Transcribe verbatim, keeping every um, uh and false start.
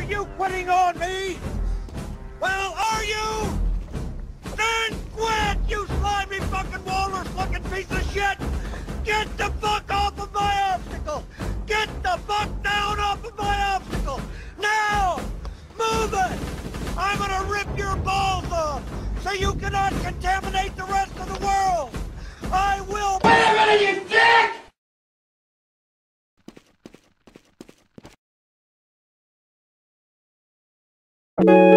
you quitting on me? Well, are you? Then quit, you slimy fucking walrus-looking piece of shit! Get the fuck off of my obstacle! Get the fuck down off of my obstacle! Now! Move it! I'm gonna rip your balls off so you cannot contaminate the rest of the world! I will- Wait a minute, you dick!